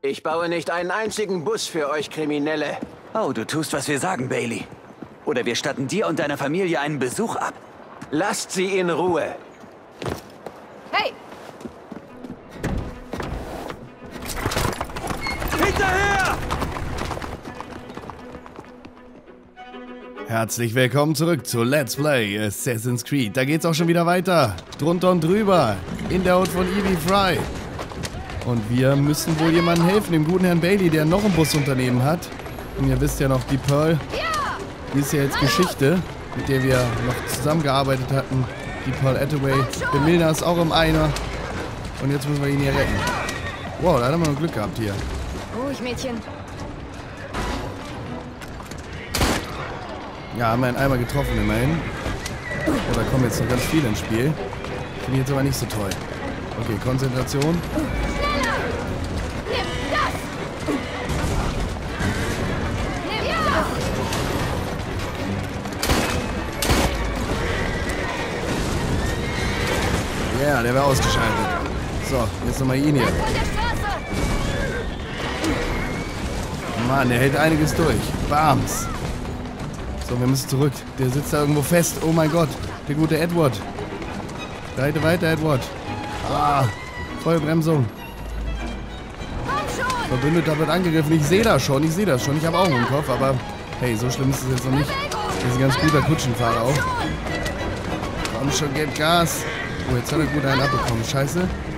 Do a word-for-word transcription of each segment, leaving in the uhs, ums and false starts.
Ich baue nicht einen einzigen Bus für euch Kriminelle. Oh, du tust, was wir sagen, Bailey. Oder wir statten dir und deiner Familie einen Besuch ab. Lasst sie in Ruhe. Hey! Hinterher! Herzlich willkommen zurück zu Let's Play Assassin's Creed. Da geht's auch schon wieder weiter. Drunter und drüber. In der Haut von Evie Frye. Und wir müssen wohl jemandem helfen, dem guten Herrn Bailey, der noch ein Busunternehmen hat. Und ihr wisst ja noch, die Pearl, die ist ja jetzt Geschichte, mit der wir noch zusammengearbeitet hatten. Die Pearl Attaway. Der Milner ist auch im Eimer. Und jetzt müssen wir ihn hier retten. Wow, da haben wir noch Glück gehabt hier. Ruhig, Mädchen. Ja, haben wir einen Eimer getroffen immerhin. Oh, da kommen jetzt noch ganz viele ins Spiel. Finde ich jetzt aber nicht so toll. Okay, Konzentration. Schneller! Nimm das! Nimm das! Ja, yeah, der wäre ausgeschaltet. So, jetzt nochmal ihn hier. Von der Straße! Mann, der hält einiges durch. Bams. So, wir müssen zurück. Der sitzt da irgendwo fest. Oh mein Gott. Der gute Edward. Reite weiter, Edward. Ah, Vollbremsung. Verbündeter wird angegriffen. Ich sehe das schon. Ich sehe das schon. Ich habe Augen im Kopf, aber hey, so schlimm ist es jetzt noch nicht. Das ist ein ganz guter Kutschenfahrer auch. Komm schon, gebt Gas. Oh, jetzt hat er gut einen abbekommen. Scheiße.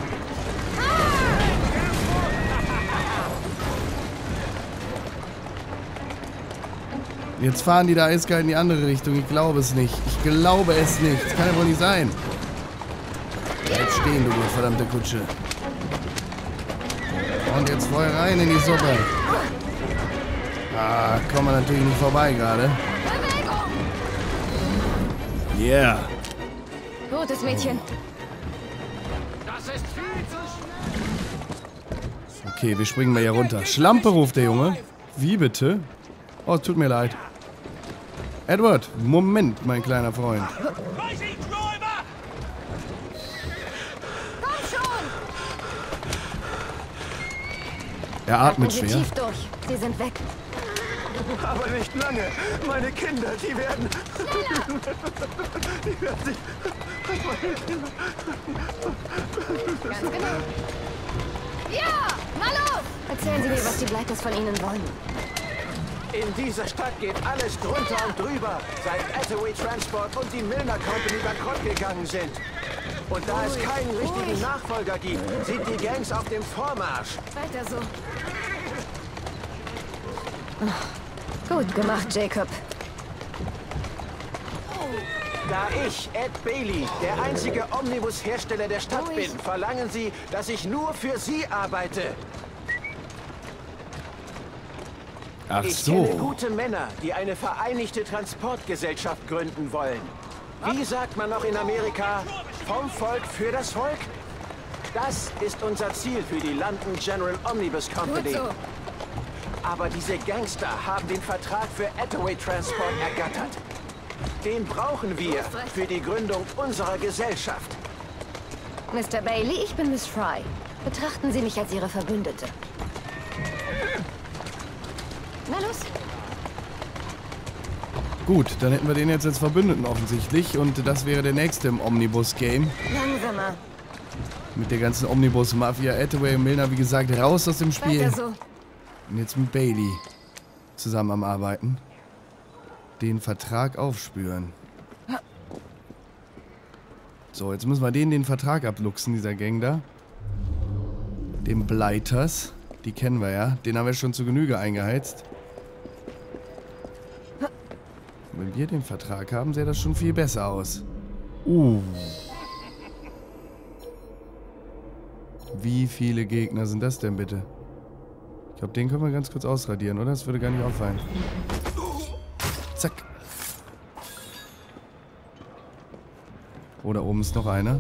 Jetzt fahren die da eiskalt in die andere Richtung. Ich glaube es nicht. Ich glaube es nicht. Das kann ja wohl nicht sein. Bleib stehen, du verdammte Kutsche. Und jetzt voll rein in die Suppe. Ah, kommen wir natürlich nicht vorbei gerade. Yeah. Gutes Mädchen. Okay, wir springen mal hier runter. Schlampe, ruft der Junge. Wie bitte? Oh, tut mir leid. Edward, Moment, mein kleiner Freund. Er atmet schwer. Tief durch. Sie sind weg. Aber nicht lange. Meine Kinder, die werden... die werden sich... Meine Kinder... Ganz genau. Ja, na los! Erzählen Sie mir, was die Blighters von Ihnen wollen. In dieser Stadt geht alles drunter und drüber, seit Attaway Transport und die Milner Company bankrott gegangen sind. Und da es keinen richtigen Nachfolger gibt, sind die Gangs auf dem Vormarsch. Weiter so. Gut gemacht, Jacob. Da ich, Ed Bailey, der einzige Omnibus-Hersteller der Stadt bin, verlangen Sie, dass ich nur für Sie arbeite. Ach Ich so. kenne gute Männer, die eine vereinigte Transportgesellschaft gründen wollen. Wie sagt man noch in Amerika? Vom Volk für das Volk? Das ist unser Ziel für die London General Omnibus Company. Gut so. Aber diese Gangster haben den Vertrag für Attaway Transport ergattert. Den brauchen wir für die Gründung unserer Gesellschaft. Mister Bailey, ich bin Miss Frye. Betrachten Sie mich als Ihre Verbündete. Na los. Gut, dann hätten wir den jetzt als Verbündeten offensichtlich. Und das wäre der nächste im Omnibus-Game. Langsamer. Mit der ganzen Omnibus-Mafia. Attaway und Milner, wie gesagt, raus aus dem Spiel. Weiter so. Und jetzt mit Bailey zusammen am Arbeiten. Den Vertrag aufspüren. So, jetzt müssen wir denen den Vertrag abluchsen, dieser Gang da. Den Blighters. Die kennen wir ja. Den haben wir schon zu Genüge eingeheizt. Wenn wir den Vertrag haben, sähe das schon viel besser aus. Uh. Wie viele Gegner sind das denn bitte? Ich glaube, den können wir ganz kurz ausradieren, oder? Das würde gar nicht auffallen. Zack. Oh, da oben ist noch einer.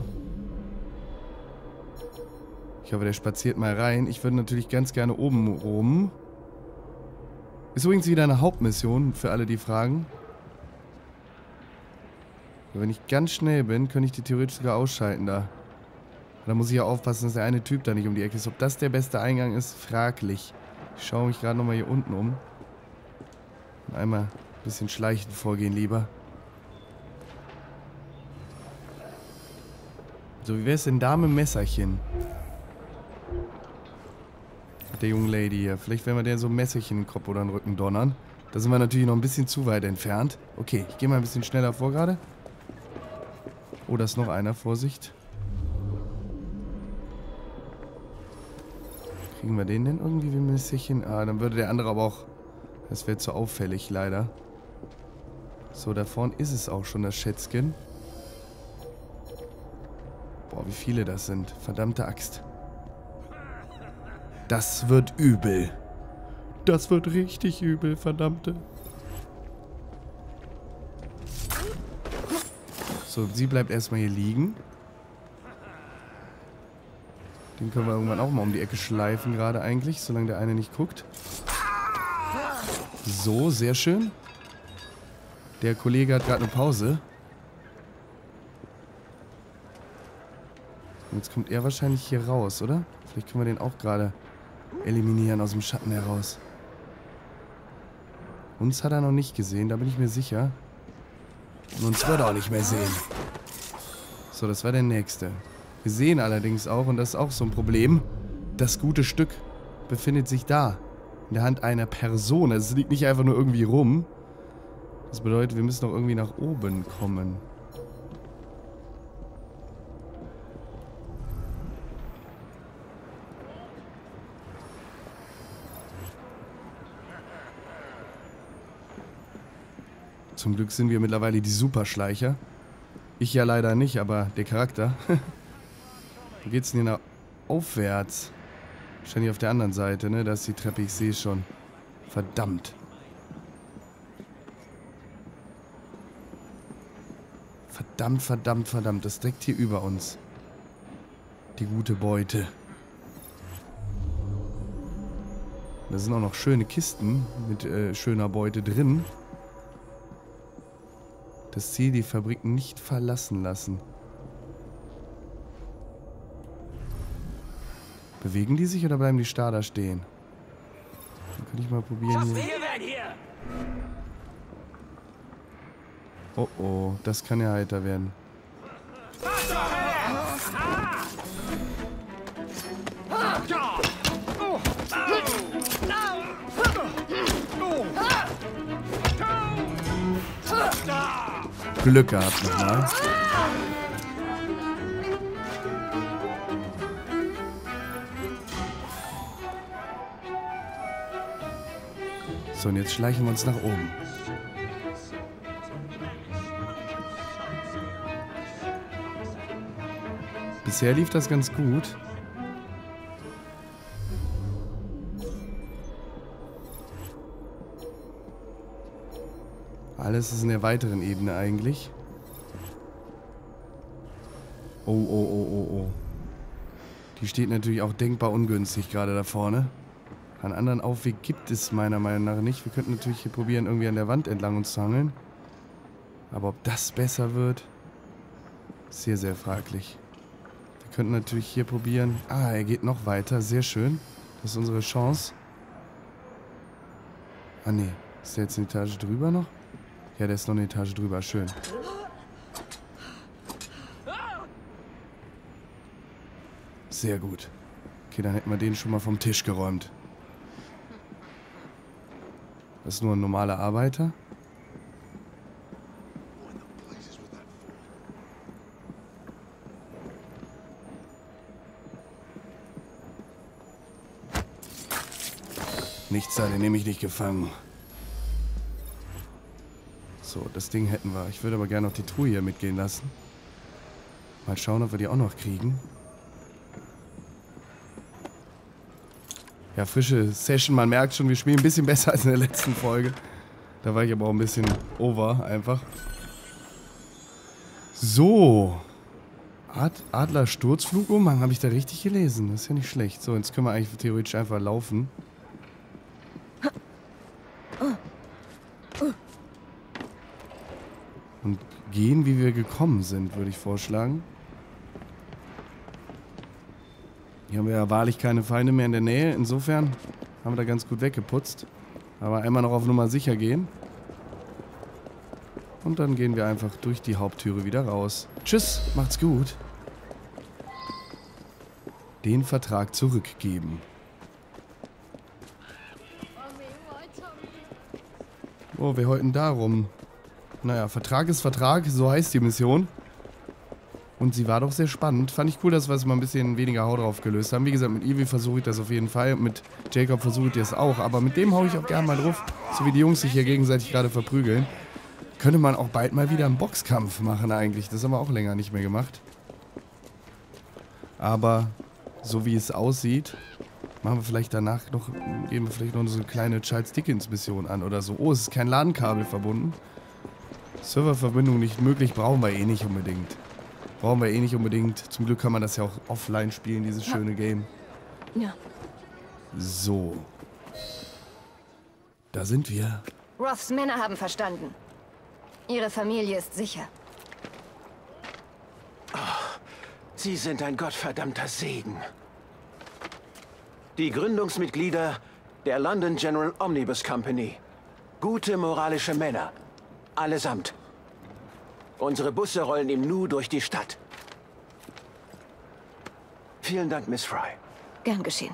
Ich hoffe, der spaziert mal rein. Ich würde natürlich ganz gerne oben rum. Ist übrigens wieder eine Hauptmission, für alle, die fragen. Wenn ich ganz schnell bin, könnte ich die theoretisch sogar ausschalten da. Da muss ich ja aufpassen, dass der eine Typ da nicht um die Ecke ist. Ob das der beste Eingang ist, fraglich. Ich schaue mich gerade nochmal hier unten um. Und einmal ein bisschen schleichend vorgehen lieber. So, wie wäre es denn da mit dem Messerchen? Mit der jungen Lady hier. Vielleicht werden wir der so ein Messerchen in den Kopf oder in den Rücken donnern. Da sind wir natürlich noch ein bisschen zu weit entfernt. Okay, ich gehe mal ein bisschen schneller vor gerade. Oh, da ist noch einer. Vorsicht. Kriegen wir den denn irgendwie wie ein Messerchen? Ah, dann würde der andere aber auch... Das wäre zu auffällig, leider. So, da vorne ist es auch schon, das Schätzchen. Boah, wie viele das sind. Verdammte Axt. Das wird übel. Das wird richtig übel, verdammte. So, sie bleibt erstmal hier liegen. Den können wir irgendwann auch mal um die Ecke schleifen, gerade eigentlich, solange der eine nicht guckt. So, sehr schön. Der Kollege hat gerade eine Pause. Und jetzt kommt er wahrscheinlich hier raus, oder? Vielleicht können wir den auch gerade eliminieren aus dem Schatten heraus. Uns hat er noch nicht gesehen, da bin ich mir sicher. Und uns wird er auch nicht mehr sehen. So, das war der nächste. Wir sehen allerdings auch, und das ist auch so ein Problem, das gute Stück befindet sich da. In der Hand einer Person. Also es liegt nicht einfach nur irgendwie rum. Das bedeutet, wir müssen noch irgendwie nach oben kommen. Zum Glück sind wir mittlerweile die Superschleicher. Ich ja leider nicht, aber der Charakter. Wo geht's denn hier nach aufwärts? Wahrscheinlich auf der anderen Seite, ne? Da ist die Treppe, ich sehe es schon. Verdammt. Verdammt, verdammt, verdammt. Das ist direkt hier über uns. Die gute Beute. Da sind auch noch schöne Kisten mit äh, schöner Beute drin. Das Ziel, die Fabrik nicht verlassen lassen. Bewegen die sich oder bleiben die starr da stehen? Dann könnte ich mal probieren hier. Oh oh, das kann ja heiter werden. Glück gehabt nochmal. So, und jetzt schleichen wir uns nach oben. Bisher lief das ganz gut. Alles ist in der weiteren Ebene eigentlich. Oh, oh, oh, oh, oh. Die steht natürlich auch denkbar ungünstig gerade da vorne. Einen anderen Aufweg gibt es meiner Meinung nach nicht. Wir könnten natürlich hier probieren, irgendwie an der Wand entlang uns zu hangeln. Aber ob das besser wird, sehr, sehr fraglich. Wir könnten natürlich hier probieren. Ah, er geht noch weiter. Sehr schön. Das ist unsere Chance. Ah, nee. Ist der jetzt eine Etage drüber noch? Ja, der ist noch eine Etage drüber. Schön. Sehr gut. Okay, dann hätten wir den schon mal vom Tisch geräumt. Das ist nur ein normaler Arbeiter. Nichts da, den nehme ich nicht gefangen. So, das Ding hätten wir. Ich würde aber gerne noch die Truhe hier mitgehen lassen. Mal schauen, ob wir die auch noch kriegen. Ja, frische Session. Man merkt schon, wir spielen ein bisschen besser als in der letzten Folge. Da war ich aber auch ein bisschen over, einfach. So. Ad Adler Sturzflugumhang, habe ich da richtig gelesen? Das ist ja nicht schlecht. So, jetzt können wir eigentlich theoretisch einfach laufen. Und gehen, wie wir gekommen sind, würde ich vorschlagen. Hier haben wir ja wahrlich keine Feinde mehr in der Nähe. Insofern haben wir da ganz gut weggeputzt. Aber einmal noch auf Nummer sicher gehen. Und dann gehen wir einfach durch die Haupttüre wieder raus. Tschüss, macht's gut. Den Vertrag zurückgeben. Oh, wir heuten darum. Naja, Vertrag ist Vertrag, so heißt die Mission. Und sie war doch sehr spannend. Fand ich cool, dass wir es mal ein bisschen weniger Hau drauf gelöst haben. Wie gesagt, mit Evie versuche ich das auf jeden Fall. Mit Jacob versuche ich das auch. Aber mit dem haue ich auch gerne mal drauf. So wie die Jungs sich hier gegenseitig gerade verprügeln. Könnte man auch bald mal wieder einen Boxkampf machen eigentlich. Das haben wir auch länger nicht mehr gemacht. Aber so wie es aussieht, machen wir vielleicht danach noch, geben wir vielleicht noch so eine kleine Charles Dickens Mission an oder so. Oh, es ist kein LAN-Kabel verbunden. Serververbindung nicht möglich, brauchen wir eh nicht unbedingt. Brauchen wir eh nicht unbedingt. Zum Glück kann man das ja auch offline spielen, dieses schöne Game. Ja. So. Da sind wir. Roths Männer haben verstanden. Ihre Familie ist sicher. Oh, Sie sind ein gottverdammter Segen. Die Gründungsmitglieder der London General Omnibus Company. Gute moralische Männer. Allesamt. Unsere Busse rollen im Nu durch die Stadt. Vielen Dank, Miss Fry. Gern geschehen.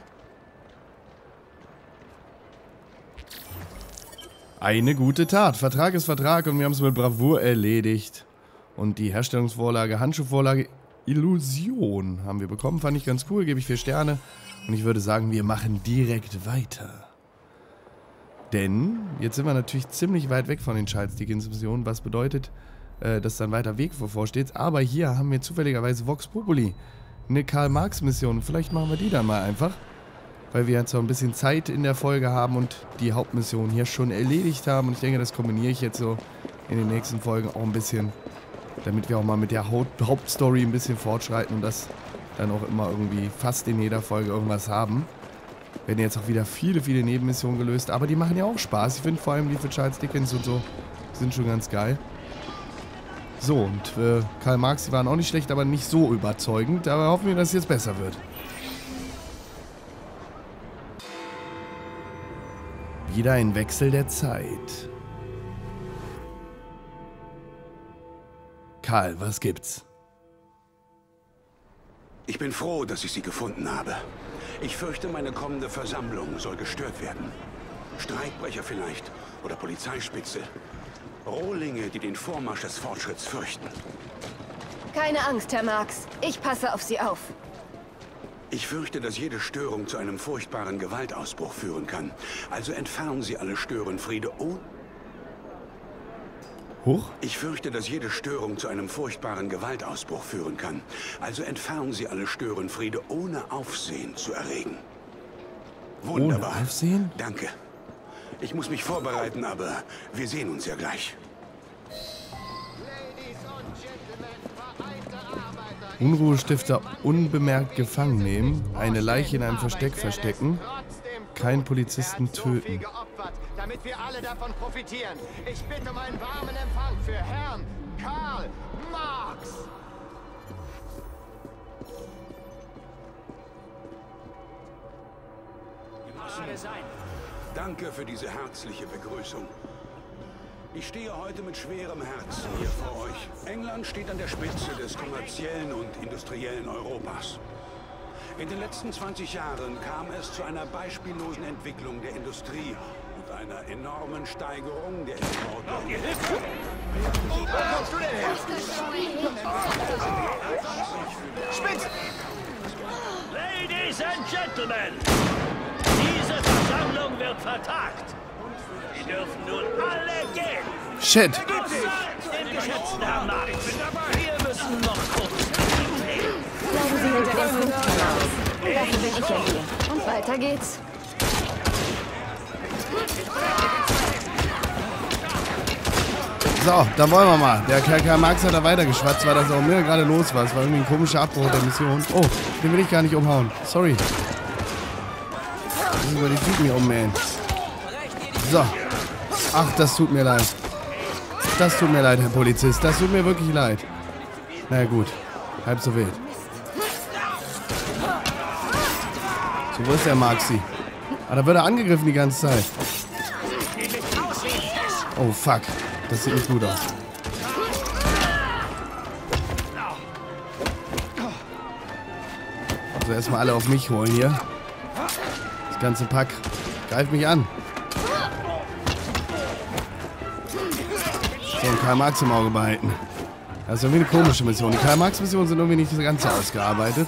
Eine gute Tat. Vertrag ist Vertrag und wir haben es mit Bravour erledigt. Und die Herstellungsvorlage, Handschuhvorlage, Illusion haben wir bekommen. Fand ich ganz cool, gebe ich vier Sterne. Und ich würde sagen, wir machen direkt weiter. Denn jetzt sind wir natürlich ziemlich weit weg von den Charles Dickens Missionen, was bedeutet, äh, dass da ein weiter Weg bevorsteht. Aber hier haben wir zufälligerweise Vox Populi, eine Karl-Marx-Mission. Vielleicht machen wir die dann mal einfach. Weil wir jetzt noch ein bisschen Zeit in der Folge haben und die Hauptmission hier schon erledigt haben. Und ich denke, das kombiniere ich jetzt so in den nächsten Folgen auch ein bisschen, damit wir auch mal mit der Haupt Hauptstory ein bisschen fortschreiten und das dann auch immer irgendwie fast in jeder Folge irgendwas haben. Werden jetzt auch wieder viele, viele Nebenmissionen gelöst, aber die machen ja auch Spaß. Ich finde vor allem die für Charles Dickens und so sind schon ganz geil. So, und äh, Karl Marx, die waren auch nicht schlecht, aber nicht so überzeugend. Aber hoffen wir, dass es jetzt besser wird. Wieder ein Wechsel der Zeit. Karl, was gibt's? Ich bin froh, dass ich Sie gefunden habe. Ich fürchte, meine kommende Versammlung soll gestört werden. Streikbrecher vielleicht oder Polizeispitze. Rohlinge, die den Vormarsch des Fortschritts fürchten. Keine Angst, Herr Marx. Ich passe auf Sie auf. Ich fürchte, dass jede Störung zu einem furchtbaren Gewaltausbruch führen kann. Also entfernen Sie alle Störenfriede ohne... Huch? Ich fürchte, dass jede Störung zu einem furchtbaren Gewaltausbruch führen kann. Also entfernen Sie alle Störenfriede ohne Aufsehen zu erregen. Wunderbar. Ohne Aufsehen? Danke. Ich muss mich vorbereiten, aber wir sehen uns ja gleich. Unruhestifter unbemerkt gefangen nehmen, eine Leiche in einem Versteck verstecken, keinen Polizisten töten. Damit wir alle davon profitieren. Ich bitte um einen warmen Empfang für Herrn Karl Marx. Danke für diese herzliche Begrüßung. Ich stehe heute mit schwerem Herzen hier vor euch. England steht an der Spitze des kommerziellen und industriellen Europas. In den letzten zwanzig Jahren kam es zu einer beispiellosen Entwicklung der Industrie und einer enormen Steigerung der Importe. Wo kommst du denn her? Spitz! Ladies and Gentlemen, diese Versammlung wird vertagt. Sie dürfen nun alle gehen. Shit! Den geschätzten Herrn Marx. Wir müssen noch kurz reden. Bleiben Sie hinter dem Fünften aus. Dafür bin ich ja hier. Und weiter geht's. So, dann wollen wir mal. Der Karl Marx hat da weitergeschwatzt, weil das auch mir gerade los war. Es war irgendwie ein komischer Abbruch der Mission. Oh, den will ich gar nicht umhauen. Sorry. Ich will die Typen hier ummähen. So. Ach, das tut mir leid. Das tut mir leid, Herr Polizist. Das tut mir wirklich leid. Na ja, gut. Halb so wild. Wo ist der Maxi? Ah, da wird er angegriffen die ganze Zeit. Oh, fuck. Das sieht nicht gut aus. Also erstmal alle auf mich holen hier. Das ganze Pack. Greift mich an. So, und Karl Marx im Auge behalten. Das ist irgendwie eine komische Mission. Die Karl Marx Missionen sind irgendwie nicht so ganz so ausgearbeitet.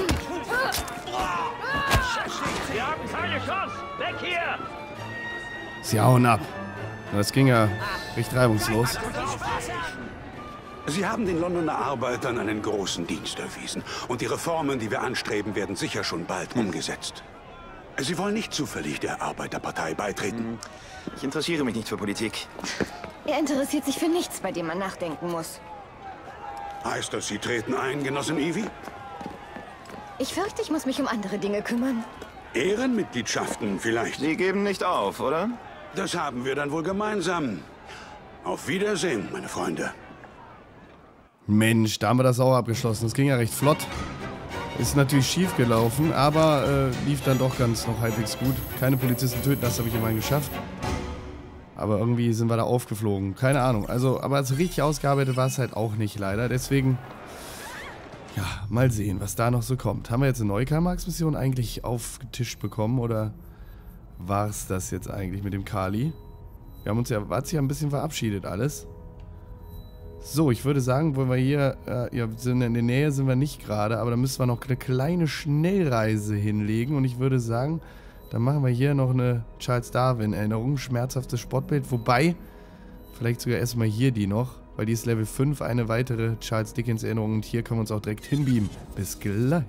Wir haben keine Chance! Weg hier! Sie hauen ab. Das ging ja recht reibungslos. Sie haben den Londoner Arbeitern einen großen Dienst erwiesen. Und die Reformen, die wir anstreben, werden sicher schon bald umgesetzt. Sie wollen nicht zufällig der Arbeiterpartei beitreten? Ich interessiere mich nicht für Politik. Er interessiert sich für nichts, bei dem man nachdenken muss. Heißt das, Sie treten ein, Genossin Ivy? Ich fürchte, ich muss mich um andere Dinge kümmern. Ehrenmitgliedschaften vielleicht? Sie geben nicht auf, oder? Das haben wir dann wohl gemeinsam. Auf Wiedersehen, meine Freunde. Mensch, da haben wir das auch abgeschlossen. Das ging ja recht flott. Ist natürlich schief gelaufen, aber äh, lief dann doch ganz noch halbwegs gut. Keine Polizisten töten, das habe ich immerhin geschafft. Aber irgendwie sind wir da aufgeflogen. Keine Ahnung. Also, aber so richtig ausgearbeitet war es halt auch nicht, leider. Deswegen, ja, mal sehen, was da noch so kommt. Haben wir jetzt eine neue Karl Marx Mission eigentlich aufgetischt bekommen oder war es das jetzt eigentlich mit dem Kali? Wir haben uns ja, hat sich ja ein bisschen verabschiedet alles. So, ich würde sagen, wollen wir hier, äh, ja, sind in der Nähe sind wir nicht gerade, aber da müssen wir noch eine kleine Schnellreise hinlegen und ich würde sagen, dann machen wir hier noch eine Charles Darwin-Erinnerung, schmerzhaftes Spottbild, wobei, vielleicht sogar erstmal hier die noch, weil die ist Level fünf, eine weitere Charles Dickens-Erinnerung und hier können wir uns auch direkt hinbeamen. Bis gleich.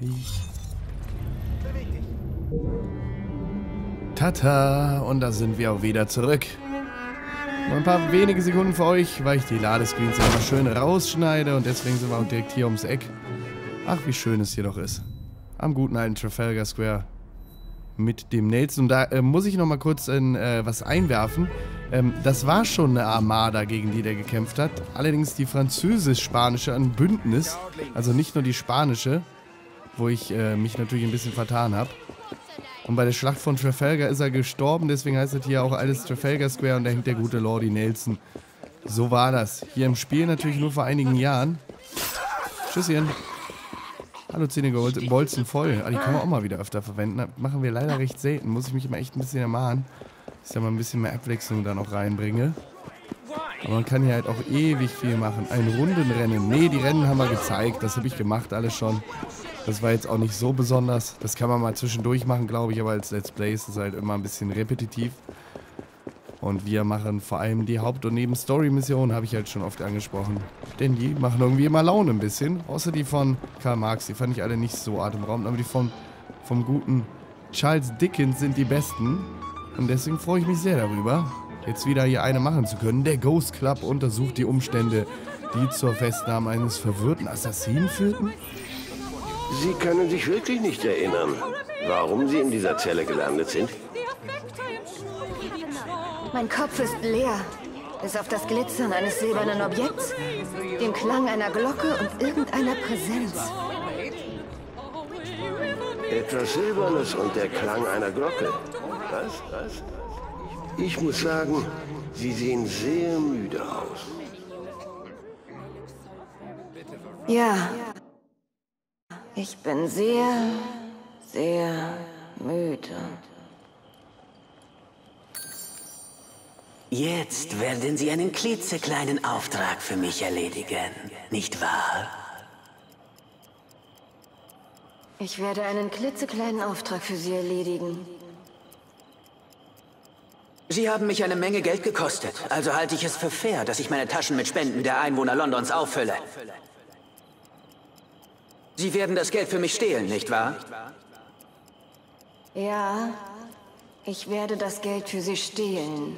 Tata, und da sind wir auch wieder zurück. Noch ein paar wenige Sekunden für euch, weil ich die Ladescreens immer schön rausschneide und deswegen sind wir auch direkt hier ums Eck. Ach, wie schön es hier doch ist. Am guten alten Trafalgar Square mit dem Nelson. Und da äh, muss ich noch mal kurz in, äh, was einwerfen. Ähm, das war schon eine Armada, gegen die der gekämpft hat. Allerdings die französisch-spanische ein Bündnis. Also nicht nur die spanische, wo ich äh, mich natürlich ein bisschen vertan habe. Und bei der Schlacht von Trafalgar ist er gestorben, deswegen heißt es hier auch alles Trafalgar Square und da hängt der gute Lordy Nelson. So war das. Hier im Spiel natürlich nur vor einigen Jahren. Tschüsschen. Hallo Zähne Bolzen voll. Ah, die kann man auch mal wieder öfter verwenden. Das machen wir leider recht selten. Muss ich mich immer echt ein bisschen ermahnen, dass ich da mal ein bisschen mehr Abwechslung da noch reinbringe. Aber man kann hier halt auch ewig viel machen. Ein Rundenrennen. Nee, die Rennen haben wir gezeigt. Das habe ich gemacht, alles schon. Das war jetzt auch nicht so besonders. Das kann man mal zwischendurch machen, glaube ich. Aber als Let's Play ist es halt immer ein bisschen repetitiv. Und wir machen vor allem die Haupt- und Neben-Story-Missionen, habe ich halt schon oft angesprochen. Denn die machen irgendwie immer Laune ein bisschen. Außer die von Karl Marx. Die fand ich alle nicht so atemberaubend. Aber die von, vom guten Charles Dickens sind die besten. Und deswegen freue ich mich sehr darüber, jetzt wieder hier eine machen zu können. Der Ghost Club untersucht die Umstände, die zur Festnahme eines verwirrten Assassinen führten. Sie können sich wirklich nicht erinnern, warum Sie in dieser Zelle gelandet sind? Mein Kopf ist leer. Bis auf das Glitzern eines silbernen Objekts, dem Klang einer Glocke und irgendeiner Präsenz. Etwas Silbernes und der Klang einer Glocke. Was? Was? Ich muss sagen, Sie sehen sehr müde aus. Ja. Ich bin sehr, sehr müde. Jetzt werden Sie einen klitzekleinen Auftrag für mich erledigen, nicht wahr? Ich werde einen klitzekleinen Auftrag für Sie erledigen. Sie haben mich eine Menge Geld gekostet, also halte ich es für fair, dass ich meine Taschen mit Spenden der Einwohner Londons auffülle. Sie werden das Geld für mich stehlen, nicht wahr? Ja, ich werde das Geld für Sie stehlen.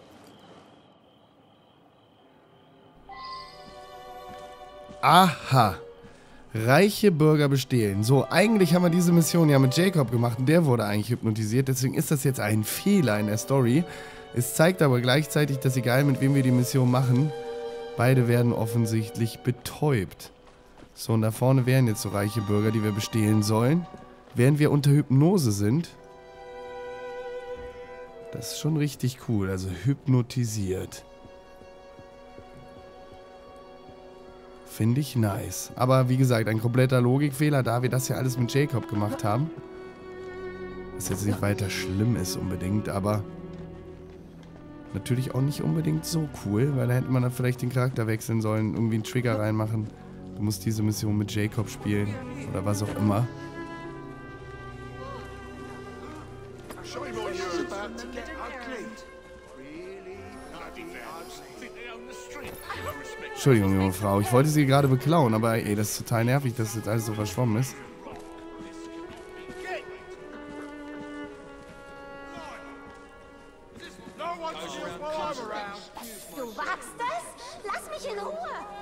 Aha. Reiche Bürger bestehlen. So, eigentlich haben wir diese Mission ja mit Jacob gemacht und der wurde eigentlich hypnotisiert. Deswegen ist das jetzt ein Fehler in der Story. Es zeigt aber gleichzeitig, dass egal mit wem wir die Mission machen, beide werden offensichtlich betäubt. So, und da vorne wären jetzt so reiche Bürger, die wir bestehlen sollen. während wir unter Hypnose sind. Das ist schon richtig cool. Also hypnotisiert. Finde ich nice. Aber wie gesagt, ein kompletter Logikfehler, da wir das ja alles mit Jacob gemacht haben. Was jetzt nicht weiter schlimm ist unbedingt, aber natürlich auch nicht unbedingt so cool, weil da hätte man dann vielleicht den Charakter wechseln sollen, irgendwie einen Trigger reinmachen. Du musst diese Mission mit Jacob spielen oder was auch immer. Entschuldigung, junge Frau. Ich wollte sie gerade beklauen, aber ey, das ist total nervig, dass jetzt alles so verschwommen ist. Du wagst es? Lass mich in Ruhe!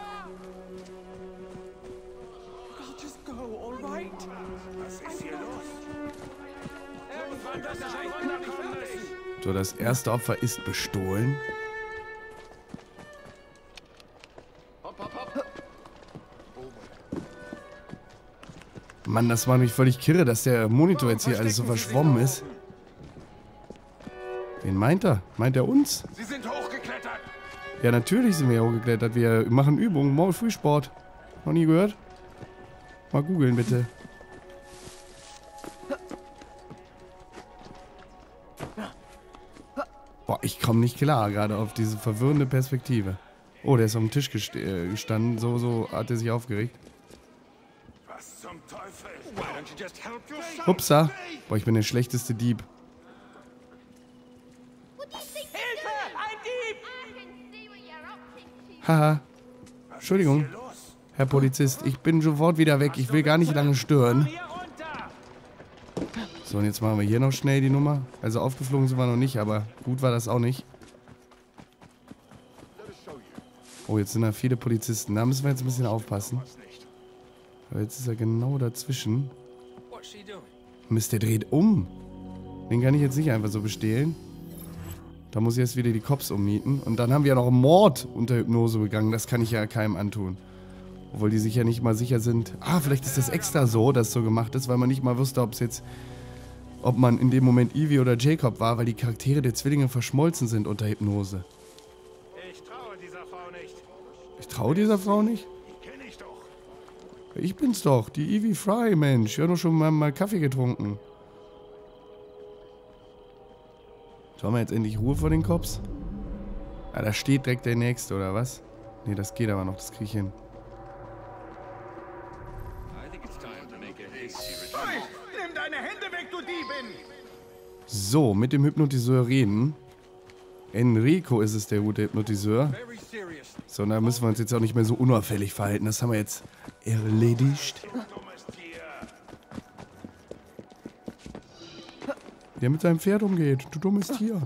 So, das erste Opfer ist bestohlen. Mann, das war mich völlig kirre, dass der Monitor jetzt hier alles so verschwommen ist. Wen meint er? Meint er uns? Sie sind hochgeklettert. Ja, natürlich sind wir hochgeklettert. Wir machen Übungen. Morgen Frühsport. Noch nie gehört? Mal googeln, bitte. Boah, ich komme nicht klar gerade auf diese verwirrende Perspektive. Oh, der ist auf dem Tisch gest äh, gestanden. So, so hat er sich aufgeregt. Was zum Teufel? Why don't you just help yourself? Upsa. Boah, ich bin der schlechteste Dieb. Hilfe! Ein Dieb! Haha. Entschuldigung, Herr Polizist. Ich bin sofort wieder weg. Ich will gar nicht lange stören. So, und jetzt machen wir hier noch schnell die Nummer. Also aufgeflogen sind wir noch nicht, aber gut war das auch nicht. Oh, jetzt sind da viele Polizisten. Da müssen wir jetzt ein bisschen aufpassen. Aber jetzt ist er genau dazwischen. Mist, der dreht um. Den kann ich jetzt nicht einfach so bestehlen. Da muss ich jetzt wieder die Cops ummieten. Und dann haben wir ja noch einen Mord unter Hypnose begangen. Das kann ich ja keinem antun. Obwohl die sich ja nicht mal sicher sind. Ah, vielleicht ist das extra so, dass es so gemacht ist, weil man nicht mal wusste, ob es jetzt... ob man in dem Moment Evie oder Jacob war, weil die Charaktere der Zwillinge verschmolzen sind unter Hypnose. Ich traue dieser Frau nicht. Ich traue dieser Frau nicht? Die kenne ich doch. Ich bin's doch, die Evie Fry, Mensch. Ich habe doch schon mal, mal Kaffee getrunken. Sollen wir jetzt endlich Ruhe vor den Cops? Ah, da steht direkt der Nächste, oder was? Nee, das geht aber noch, das krieg ich hin. Nimm deine Hände weg, du Diebin! So, mit dem Hypnotiseur reden. Enrico ist es, der gute Hypnotiseur. So, da müssen wir uns jetzt auch nicht mehr so unauffällig verhalten. Das haben wir jetzt erledigt. Der mit seinem Pferd umgeht. Du dummes Tier.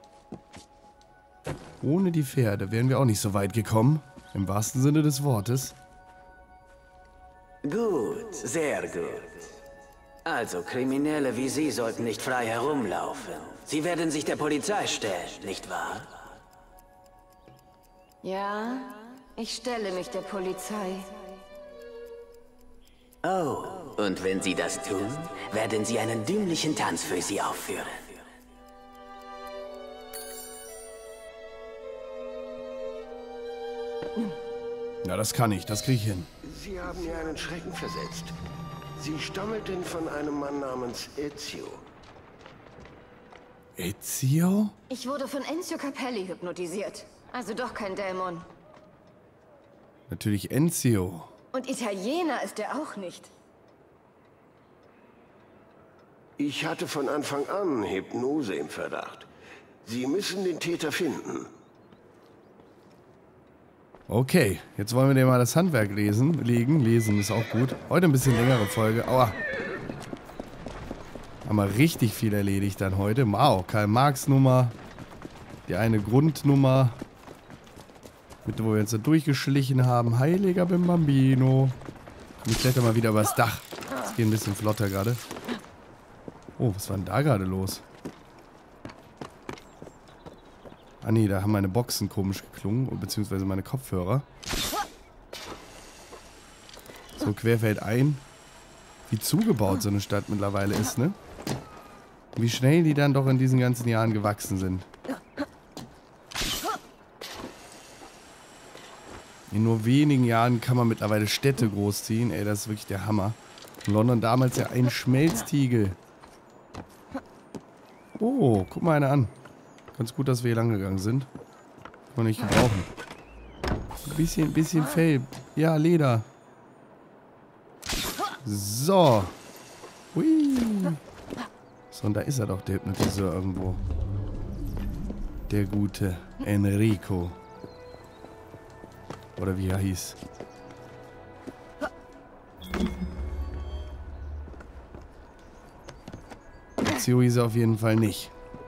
Ohne die Pferde wären wir auch nicht so weit gekommen. Im wahrsten Sinne des Wortes. Gut, sehr gut. Also, Kriminelle wie Sie sollten nicht frei herumlaufen. Sie werden sich der Polizei stellen, nicht wahr? Ja, ich stelle mich der Polizei. Oh, und wenn Sie das tun, werden Sie einen dümmlichen Tanz für Sie aufführen. Ja, das kann ich, das krieg ich hin. Sie haben mir einen Schrecken versetzt. Sie stammelten von einem Mann namens Ezio. Ezio? Ich wurde von Enzio Capelli hypnotisiert. Also doch kein Dämon. Natürlich Enzio. Und Italiener ist er auch nicht. Ich hatte von Anfang an Hypnose im Verdacht. Sie müssen den Täter finden. Okay, jetzt wollen wir dir mal das Handwerk lesen. Legen, lesen ist auch gut. Heute ein bisschen längere Folge. Aua. Haben wir richtig viel erledigt dann heute. Wow, Karl Marx Nummer. Die eine Grundnummer. Mit wo wir uns da durchgeschlichen haben. Heiliger Bimbambino. Ich kletter mal wieder übers Dach. Das geht ein bisschen flotter gerade. Oh, was war denn da gerade los? Ah nee, da haben meine Boxen komisch geklungen, beziehungsweise meine Kopfhörer. So, querfeld ein. wie zugebaut so eine Stadt mittlerweile ist, ne? Wie schnell die dann doch in diesen ganzen Jahren gewachsen sind. In nur wenigen Jahren kann man mittlerweile Städte großziehen. Ey, das ist wirklich der Hammer. London damals ja ein Schmelztiegel. Oh, guck mal einer an. Ganz gut, dass wir hier lang gegangen sind. Kann man nicht gebrauchen. Ein bisschen, bisschen Fell. Ja, Leder. So. Hui. So, und da ist er doch, der Hypnotiseur irgendwo. Der gute Enrico. Oder wie er hieß. Ezio hieß er auf jeden Fall nicht.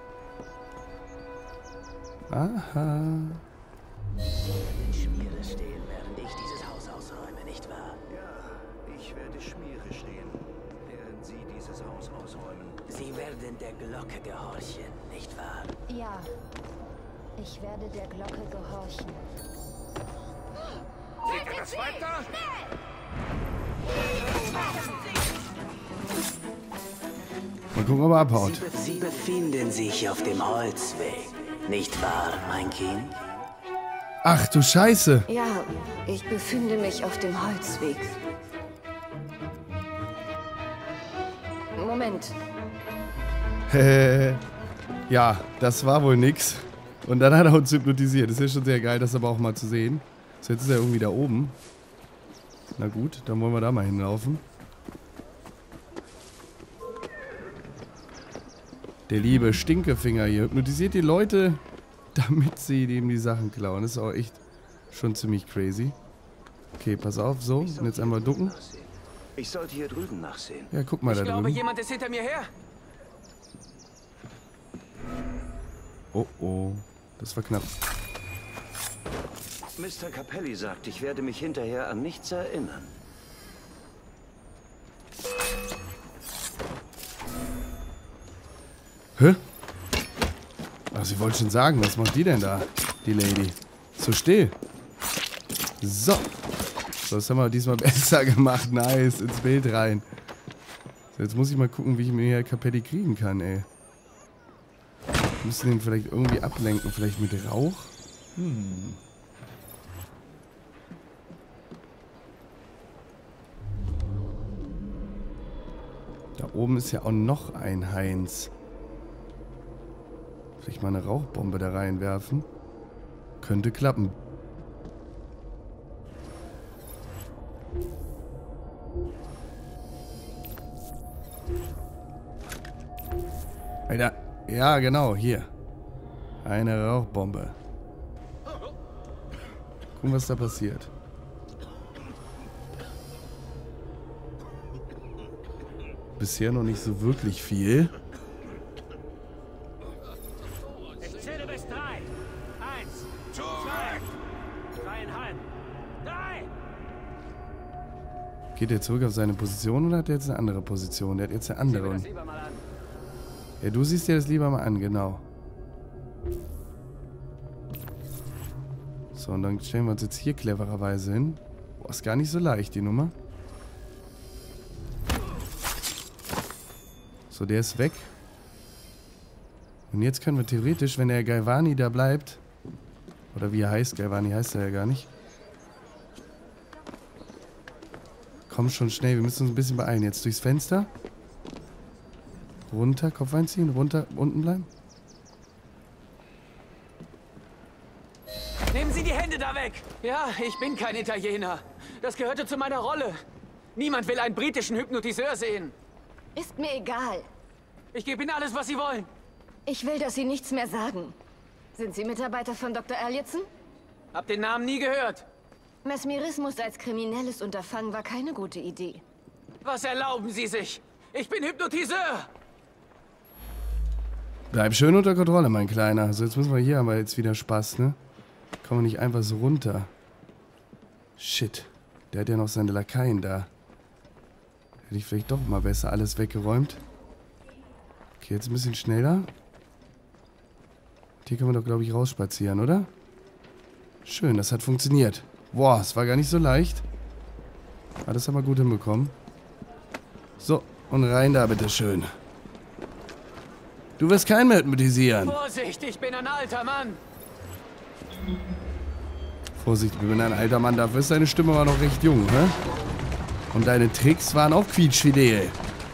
Aha. Schmiere stehen, während ich dieses Haus ausräume, nicht wahr? Ja, ich werde Schmiere stehen, während Sie dieses Haus ausräumen. Sie werden der Glocke gehorchen, nicht wahr? Ja, ich werde der Glocke gehorchen. Seht ihr das weiter? Mal gucken, ob er abhaut. Sie, be Sie befinden sich auf dem Holzweg, nicht wahr, mein Kind? Ach du Scheiße. Ja, ich befinde mich auf dem Holzweg. Moment. Ja, das war wohl nix. Und dann hat er uns hypnotisiert. Das ist ja schon sehr geil, das aber auch mal zu sehen. So, jetzt ist er irgendwie da oben. Na gut, dann wollen wir da mal hinlaufen. Der liebe Stinkefinger hier hypnotisiert die Leute, damit sie ihm die Sachen klauen. Das ist auch echt schon ziemlich crazy. Okay, pass auf, so. Und jetzt einmal ducken. Ich sollte hier drüben nachsehen. Ja, guck mal da Ich glaube, drüben. jemand ist hinter mir her. Oh, oh. Das war knapp. Mister Capelli sagt, ich werde mich hinterher an nichts erinnern. Hä? Ach, sie wollte schon sagen, was macht die denn da, die Lady? So still. So. So, das haben wir diesmal besser gemacht. Nice, ins Bild rein. So, jetzt muss ich mal gucken, wie ich mir hier Capelli kriegen kann, ey. Wir müssen den vielleicht irgendwie ablenken, vielleicht mit Rauch? Hm. Da oben ist ja auch noch ein Heinz. Vielleicht mal eine Rauchbombe da reinwerfen. Könnte klappen. Alter. Ja, genau, hier. Eine Rauchbombe. Gucken, was da passiert. Bisher noch nicht so wirklich viel. Ich zähle bis drei. Eins, zwei, dreieinhalb, drei. Geht er zurück auf seine Position oder hat er jetzt eine andere Position? Der hat jetzt eine andere. Und ja, du siehst dir das lieber mal an, genau. So, und dann stellen wir uns jetzt hier clevererweise hin. Boah, ist gar nicht so leicht, die Nummer. So, der ist weg. Und jetzt können wir theoretisch, wenn der Galvani da bleibt, oder wie er heißt, Galvani heißt er ja gar nicht. Komm schon schnell, wir müssen uns ein bisschen beeilen. Jetzt durchs Fenster. Runter, Kopf einziehen, runter, unten bleiben. Nehmen Sie die Hände da weg! Ja, ich bin kein Italiener. Das gehörte zu meiner Rolle. Niemand will einen britischen Hypnotiseur sehen. Ist mir egal. Ich gebe Ihnen alles, was Sie wollen. Ich will, dass Sie nichts mehr sagen. Sind Sie Mitarbeiter von Doktor Elliotson? Hab den Namen nie gehört. Mesmerismus als kriminelles Unterfangen war keine gute Idee. Was erlauben Sie sich? Ich bin Hypnotiseur! Bleib schön unter Kontrolle, mein Kleiner. So, jetzt müssen wir hier aber jetzt wieder Spaß, ne? Kommen wir nicht einfach so runter. Shit. Der hat ja noch seine Lakaien da. Hätte ich vielleicht doch mal besser alles weggeräumt. Okay, jetzt ein bisschen schneller. Hier können wir doch, glaube ich, rausspazieren, oder? Schön, das hat funktioniert. Boah, es war gar nicht so leicht. Aber das haben wir gut hinbekommen. So, und rein da, bitteschön. Du wirst keinen mehr hypnotisieren. Vorsicht, ich bin ein alter Mann. Vorsicht, ich bin ein alter Mann. Dafür ist deine Stimme aber noch recht jung, hä? Und deine Tricks waren auch quietschfidel.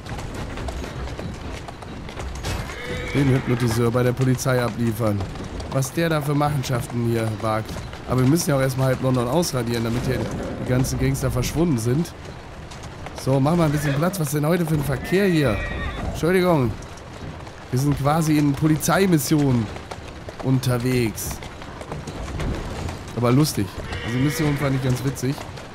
Den Hypnotiseur bei der Polizei abliefern. Was der da für Machenschaften hier wagt. Aber wir müssen ja auch erstmal halb London ausradieren, damit hier die ganzen Gangster verschwunden sind. So, mach mal ein bisschen Platz. Was ist denn heute für ein Verkehr hier? Entschuldigung. Wir sind quasi in Polizeimission unterwegs. Aber lustig. Also die Mission fand ich ganz witzig.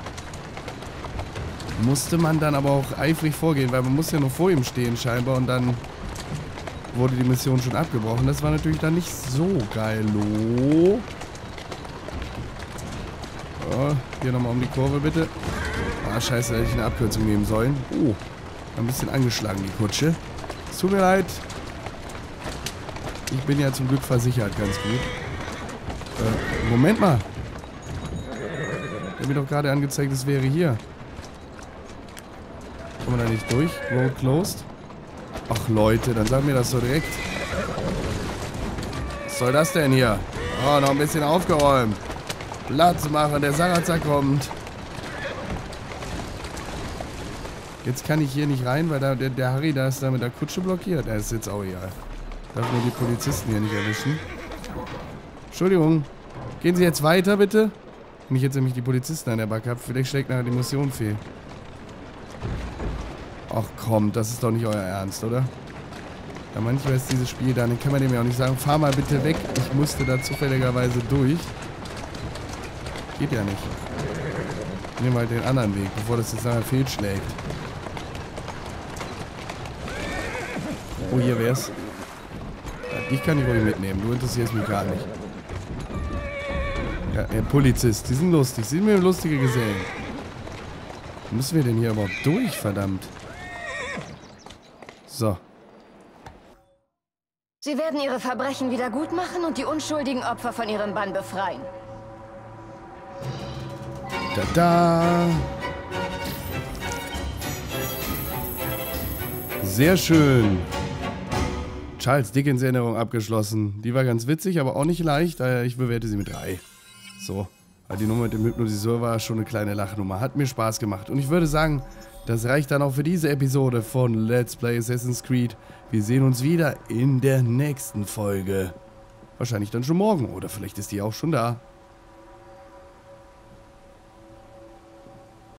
Musste man dann aber auch eifrig vorgehen, weil man muss ja nur vor ihm stehen scheinbar und dann wurde die Mission schon abgebrochen. Das war natürlich dann nicht so geil. Oh. Oh, hier nochmal um die Kurve bitte. Ah, scheiße, hätte ich eine Abkürzung nehmen sollen. Oh, ein bisschen angeschlagen die Kutsche. Es tut mir leid. Ich bin ja zum Glück versichert, ganz gut. Äh, Moment mal. Der hat mir doch gerade angezeigt, es wäre hier. Kommen wir da nicht durch? Road closed? Ach Leute, dann sag mir das so direkt. Was soll das denn hier? Oh, noch ein bisschen aufgeräumt. Platz machen, der Sarazar kommt. Jetzt kann ich hier nicht rein, weil da, der, der Harry da ist da mit der Kutsche blockiert. Er ist jetzt auch egal. Darf nur die Polizisten hier nicht erwischen. Entschuldigung. Gehen Sie jetzt weiter, bitte? Wenn ich jetzt nämlich die Polizisten an der Backe habe, vielleicht schlägt nachher die Mission fehl. Ach komm, das ist doch nicht euer Ernst, oder? Ja, manchmal ist dieses Spiel da, dann kann man dem ja auch nicht sagen, fahr mal bitte weg. Ich musste da zufälligerweise durch. Geht ja nicht. Nehmen wir halt den anderen Weg, bevor das jetzt nachher fehlschlägt. Oh, hier wär's. Ja, dich kann ich ruhig mitnehmen, du interessierst mich gar nicht. Ja, der Polizist, die sind lustig, sind mir lustige Gesellen. Wo müssen wir denn hier überhaupt durch, verdammt? So. Sie werden ihre Verbrechen wieder gut machen und die unschuldigen Opfer von ihrem Bann befreien. Da-da! Sehr schön. Charles Dickens Erinnerung abgeschlossen. Die war ganz witzig, aber auch nicht leicht. Ich bewerte sie mit drei. So. Die Nummer mit dem Hypnotiseur war schon eine kleine Lachnummer. Hat mir Spaß gemacht. Und ich würde sagen, das reicht dann auch für diese Episode von Let's Play Assassin's Creed. Wir sehen uns wieder in der nächsten Folge. Wahrscheinlich dann schon morgen. Oder vielleicht ist die auch schon da.